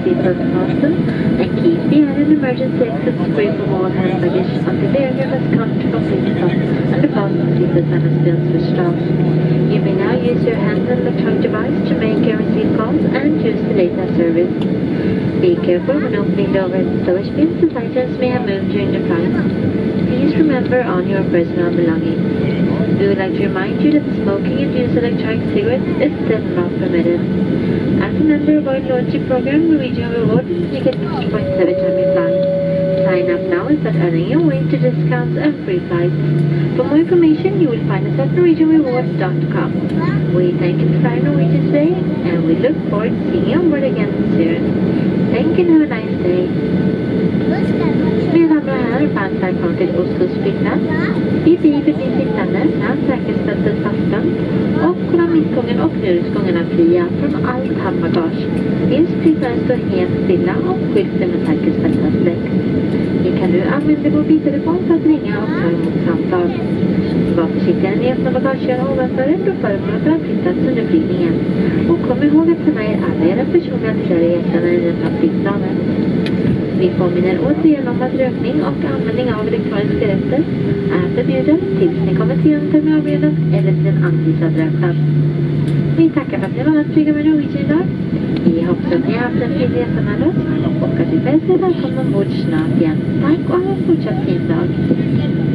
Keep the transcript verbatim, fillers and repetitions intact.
seatbelt fastened and keep the added emergency exits free from all hand luggage until the aircraft has come to complete stop and the fasten seatbelt sign has been switched off. You may now use your handheld electronic device to make and receive calls and use the data service. Be careful when opening the overhead storage bins as items may have moved during the flight. Please remember on your personal belongings. We would like to remind you that smoking and use of electronic cigarettes is still not permitted. As a member of our loyalty program, Norwegian Rewards, you get extra points every time you fly. Sign up now and start earning your way to discounts and free flights. For more information, you will find us at norwegian rewards dot com. We thank you for flying Norwegian today, and we look forward to seeing you on board again soon. Thank you and have a nice day. Mina damer och herrar, varmt välkommen till Oslos flygplats. Vi blir sittande med säkerhetsbältet fastspänt och kolonistgången och nödutgången är fria från allt handbagage. Tills flygplanet står helt stilla och skylten med säkerhetsbältet släckt. Ni kan nu använda mobiltelefon för att ringa och ta emot samtal. Var försiktiga när ni öppnar bagagehyllorna ovanför er då föremålet har flyttats under flygningen. Och kom ihåg att ta med er alla era personliga tillhörigheter i den här flygplanet. Vi påminner återigen om att rökning och användning av elektroniska cigaretter är förbjuden tills ni kommer till en terminalbrevet eller till en anvisad rökplats. Vi tackar för att ni var att flyga med Norwegian idag. Vi hoppas att ni har haft en fin resa med oss och att vi bäst är välkomna ombord snart igen. Tack och ha en fortsatt fin dag.